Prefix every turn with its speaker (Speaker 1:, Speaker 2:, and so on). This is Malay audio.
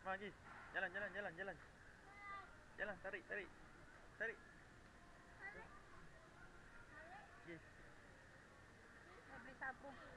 Speaker 1: Pergi. Jalan, jalan, jalan, jalan. Jalan, tarik, tarik. Tarik. Pergi.
Speaker 2: Saya beli sabun.